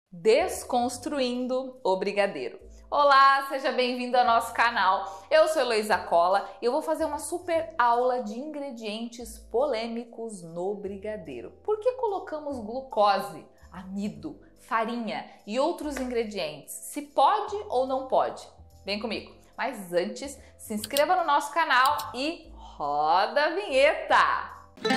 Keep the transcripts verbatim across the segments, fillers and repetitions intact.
Desconstruindo o brigadeiro. Olá, seja bem-vindo ao nosso canal. Eu sou Heloísa Cola e eu vou fazer uma super aula de ingredientes polêmicos no brigadeiro. Por que colocamos glucose, amido, farinha e outros ingredientes? Se pode ou não pode? Vem comigo. Mas antes, se inscreva no nosso canal e roda a vinheta!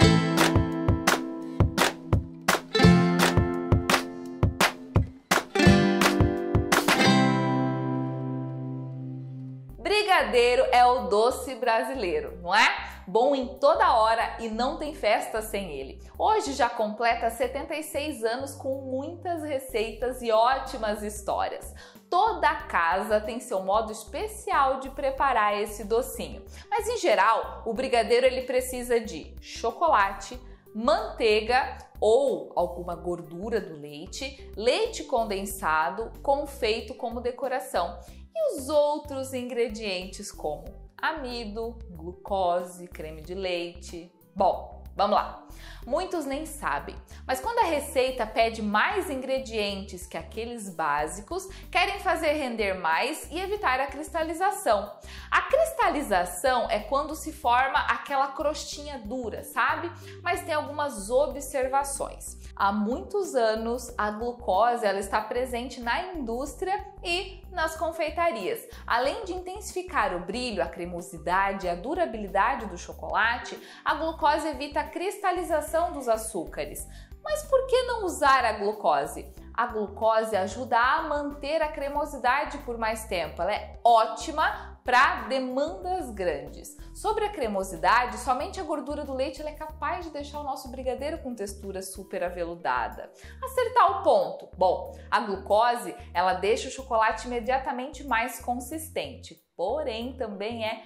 Brigadeiro é o doce brasileiro, não é? Bom em toda hora e não tem festa sem ele. Hoje já completa setenta e seis anos com muitas receitas e ótimas histórias. Toda casa tem seu modo especial de preparar esse docinho. Mas em geral, o brigadeiro ele precisa de chocolate, manteiga ou alguma gordura do leite, leite condensado, confeito como decoração e os outros ingredientes como amido, glucose, creme de leite. Bom, vamos lá! Muitos nem sabem, mas quando a receita pede mais ingredientes que aqueles básicos, querem fazer render mais e evitar a cristalização. A cristalização é quando se forma aquela crostinha dura, sabe? Mas tem algumas observações. Há muitos anos, a glucose ela está presente na indústria e nas confeitarias. Além de intensificar o brilho, a cremosidade e a durabilidade do chocolate, a glucose evita a cristalização dos açúcares. Mas por que não usar a glucose? A glucose ajuda a manter a cremosidade por mais tempo. Ela é ótima para demandas grandes. Sobre a cremosidade, somente a gordura do leite ela é capaz de deixar o nosso brigadeiro com textura super aveludada. Acertar o ponto. Bom, a glucose ela deixa o chocolate imediatamente mais consistente, porém também é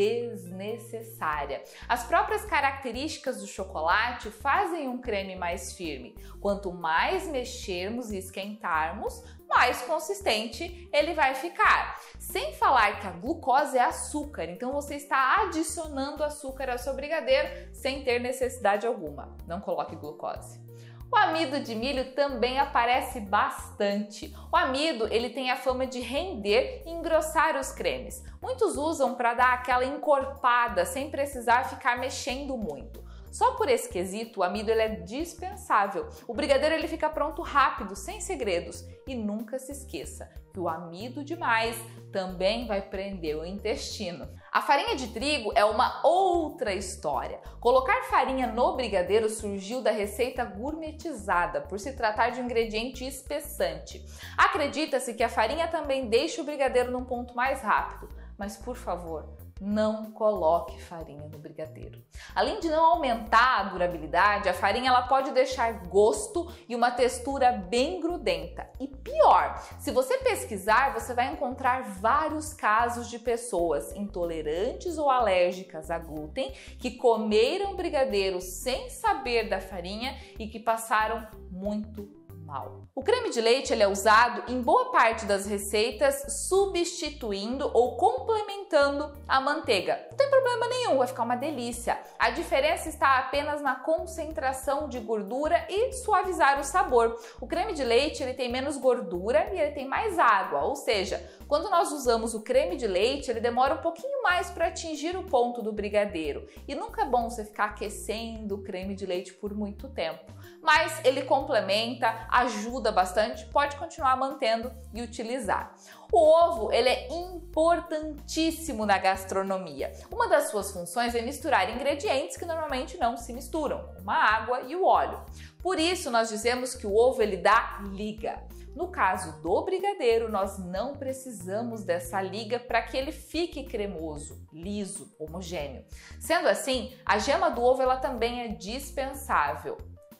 desnecessária. As próprias características do chocolate fazem um creme mais firme. Quanto mais mexermos e esquentarmos, mais consistente ele vai ficar. Sem falar que a glucose é açúcar, então você está adicionando açúcar ao seu brigadeiro sem ter necessidade alguma. Não coloque glucose. O amido de milho também aparece bastante. O amido ele tem a fama de render e engrossar os cremes. Muitos usam para dar aquela encorpada sem precisar ficar mexendo muito. Só por esse quesito, o amido ele é dispensável. O brigadeiro ele fica pronto rápido, sem segredos. E nunca se esqueça que o amido demais também vai prender o intestino. A farinha de trigo é uma outra história. Colocar farinha no brigadeiro surgiu da receita gourmetizada, por se tratar de um ingrediente espessante. Acredita-se que a farinha também deixa o brigadeiro num ponto mais rápido. Mas, por favor, não coloque farinha no brigadeiro. Além de não aumentar a durabilidade, a farinha ela pode deixar gosto e uma textura bem grudenta. E pior, se você pesquisar, você vai encontrar vários casos de pessoas intolerantes ou alérgicas a glúten que comeram brigadeiro sem saber da farinha e que passaram muito mal. O creme de leite ele é usado em boa parte das receitas substituindo ou complementando a manteiga. Não tem problema nenhum, vai ficar uma delícia. A diferença está apenas na concentração de gordura e suavizar o sabor. O creme de leite ele tem menos gordura e ele tem mais água, ou seja, quando nós usamos o creme de leite, ele demora um pouquinho mais para atingir o ponto do brigadeiro. E nunca é bom você ficar aquecendo o creme de leite por muito tempo. Mas ele complementa, ajuda bastante, pode continuar mantendo e utilizar. O ovo ele é importantíssimo na gastronomia. Uma das suas funções é misturar ingredientes que normalmente não se misturam, como a água e o óleo. Por isso nós dizemos que o ovo ele dá liga. No caso do brigadeiro, nós não precisamos dessa liga para que ele fique cremoso, liso, homogêneo. Sendo assim, a gema do ovo ela também é dispensável.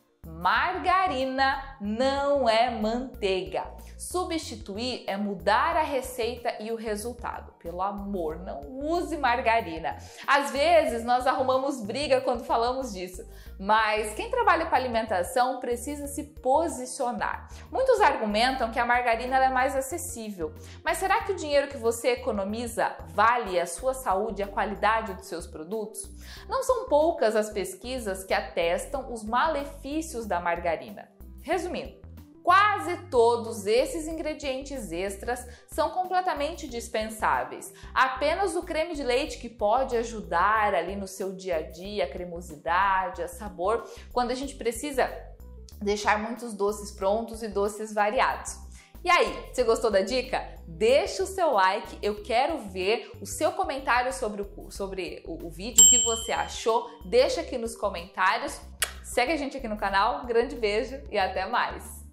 Margarina não é manteiga. Substituir é mudar a receita e o resultado. Pelo amor, não use margarina. Às vezes nós arrumamos briga quando falamos disso, mas quem trabalha com alimentação precisa se posicionar. Muitos argumentam que a margarina ela é mais acessível, mas será que o dinheiro que você economiza vale a sua saúde e a qualidade dos seus produtos? Não são poucas as pesquisas que atestam os malefícios da margarina. Resumindo, Quase todos esses ingredientes extras são completamente dispensáveis. Apenas o creme de leite que pode ajudar ali no seu dia a dia, a cremosidade, a sabor, quando a gente precisa deixar muitos doces prontos e doces variados. E aí, você gostou da dica? Deixa o seu like, eu quero ver o seu comentário sobre o, sobre o, o vídeo, o que você achou, deixa aqui nos comentários. Segue a gente aqui no canal, grande beijo e até mais!